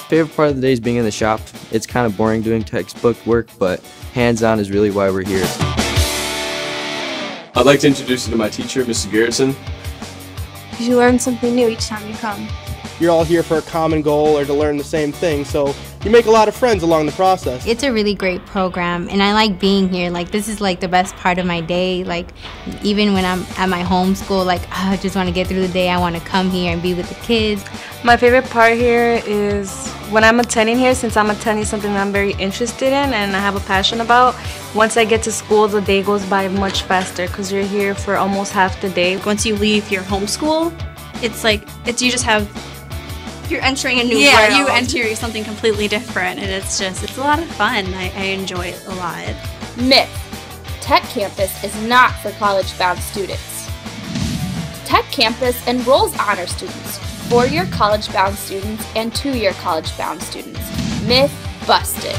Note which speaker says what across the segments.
Speaker 1: Favorite part of the day is being in the shop. It's kind of boring doing textbook work, but hands-on is really why we're here.
Speaker 2: I'd like to introduce you to my teacher, Mrs. Garrison.
Speaker 3: You learn something new each time you come.
Speaker 4: You're all here for a common goal or to learn the same thing, so you make a lot of friends along the process.
Speaker 5: It's a really great program, and I like being here. Like, this is like the best part of my day. Like, even when I'm at my home school, like, I just want to get through the day. I want to come here and be with the kids.
Speaker 3: My favorite part here is when I'm attending here, since I'm attending something that I'm very interested in and I have a passion about. Once I get to school, the day goes by much faster because you're here for almost half the day.
Speaker 6: Once you leave your home school, you just have,
Speaker 7: you're entering a new world.
Speaker 6: Yeah, you enter something completely different, and it's a lot of fun. I enjoy it a lot.
Speaker 8: Myth: Tech Campus is not for college-bound students. Tech Campus enrolls honor students, 4-year college-bound students, and 2-year college-bound students. Myth busted.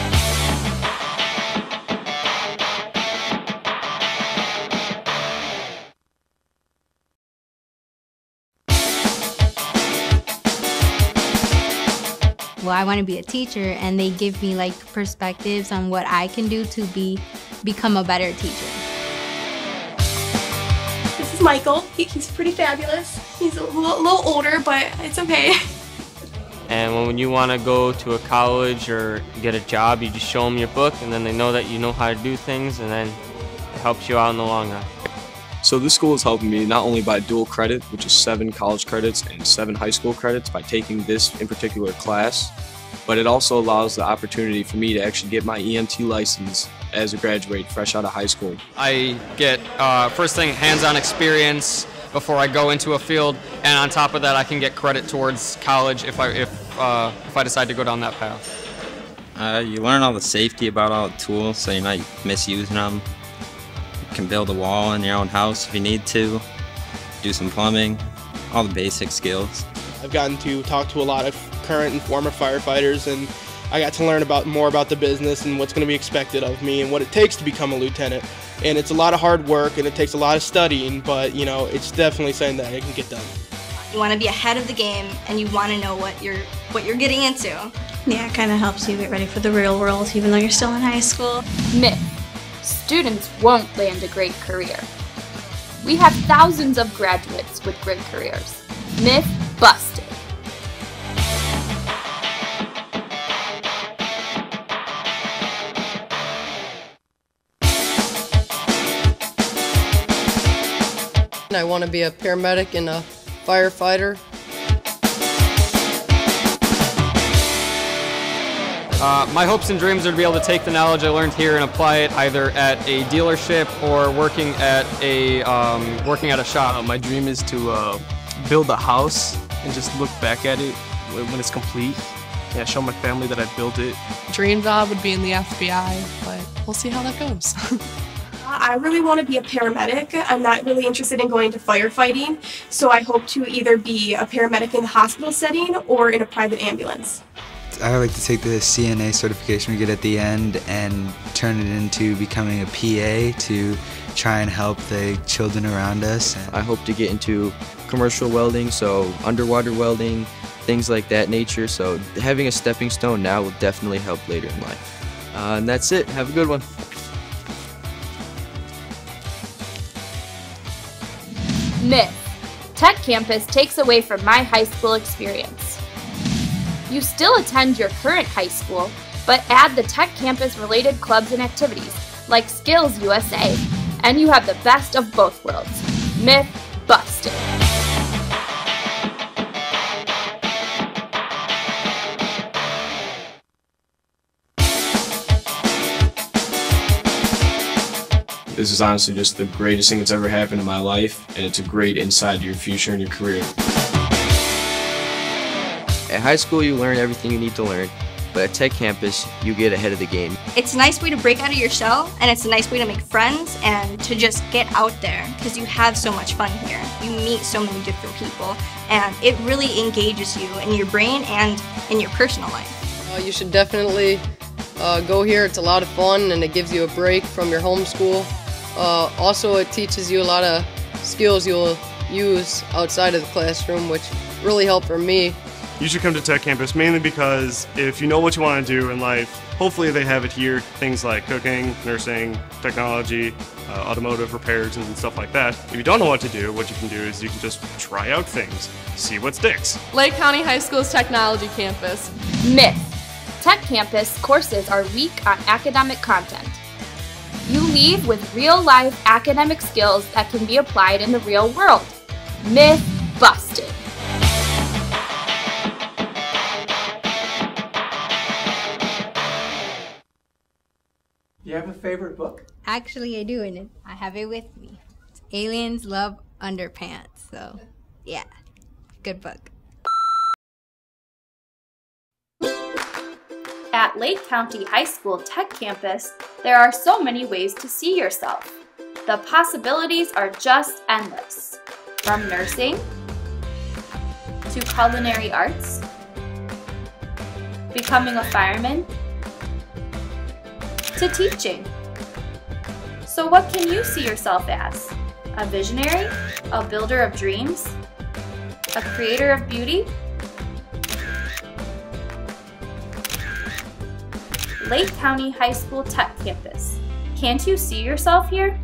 Speaker 5: Well, I want to be a teacher, and they give me like perspectives on what I can do to become a better teacher.
Speaker 7: This is Michael. He's pretty fabulous. He's a little older, but it's okay.
Speaker 9: And when you want to go to a college or get a job, you just show them your book, and then they know that you know how to do things, and then it helps you out in the long run.
Speaker 2: So this school is helping me not only by dual credit, which is 7 college credits and 7 high school credits by taking this in particular class, but it also allows the opportunity for me to actually get my EMT license as a graduate fresh out of high school.
Speaker 10: I get, first thing, hands-on experience before I go into a field, and on top of that I can get credit towards college if I decide to go down that path.
Speaker 11: You learn all the safety about all the tools, so you're not misusing them. You can build a wall in your own house if you need to, do some plumbing, all the basic skills.
Speaker 4: I've gotten to talk to a lot of current and former firefighters, and I got to learn more about the business and what's going to be expected of me and what it takes to become a lieutenant. And it's a lot of hard work and it takes a lot of studying, but you know, it's definitely something that I can get done.
Speaker 7: You want to be ahead of the game and you want to know what you're getting into.
Speaker 6: Yeah, it kind of helps you get ready for the real world, even though you're still in high school.
Speaker 8: Myth: students won't land a great career. We have thousands of graduates with great careers. Myth busted.
Speaker 12: I want to be a paramedic and a firefighter.
Speaker 10: My hopes and dreams are to be able to take the knowledge I learned here and apply it either at a dealership or working at a shop.
Speaker 13: My dream is to build a house and just look back at it when it's complete. Yeah, show my family that I built it.
Speaker 14: Dream job would be in the FBI, but we'll see how that goes.
Speaker 7: I really want to be a paramedic. I'm not really interested in going to firefighting, so I hope to either be a paramedic in the hospital setting or in a private ambulance.
Speaker 15: I would like to take the CNA certification we get at the end and turn it into becoming a PA to try and help the children around us.
Speaker 1: I hope to get into commercial welding, so underwater welding, things like that nature, so having a stepping stone now will definitely help later in life. And that's it. Have a good one.
Speaker 8: Myth: Tech Campus takes away from my high school experience. You still attend your current high school, but add the Tech Campus related clubs and activities like Skills USA, and you have the best of both worlds. Myth busted.
Speaker 2: This is honestly just the greatest thing that's ever happened in my life, and it's a great insight to your future and your career.
Speaker 1: At high school, you learn everything you need to learn, but at Tech Campus, you get ahead of the game.
Speaker 7: It's a nice way to break out of your shell, and it's a nice way to make friends and to just get out there because you have so much fun here. You meet so many different people, and it really engages you in your brain and in your personal life.
Speaker 12: You should definitely go here. It's a lot of fun, and it gives you a break from your home school. Also, it teaches you a lot of skills you'll use outside of the classroom, which really helped for me.
Speaker 16: You should come to Tech Campus mainly because if you know what you want to do in life, hopefully they have it here. Things like cooking, nursing, technology, automotive repairs, and stuff like that. If you don't know what to do, what you can do is you can just try out things, see what sticks.
Speaker 14: Lake County High School's Technology Campus.
Speaker 8: Myth. Tech Campus courses are weak on academic content. You leave with real-life academic skills that can be applied in the real world. Myth busted.
Speaker 17: Do you have a favorite book?
Speaker 5: Actually, I do, and I have it with me. It's Aliens Love Underpants. So, yeah, good book.
Speaker 8: At Lake County High School Tech Campus, there are so many ways to see yourself. The possibilities are just endless. From nursing, to culinary arts, becoming a fireman, to teaching. So what can you see yourself as? A visionary? A builder of dreams? A creator of beauty? Lake County High School Tech Campus. Can't you see yourself here?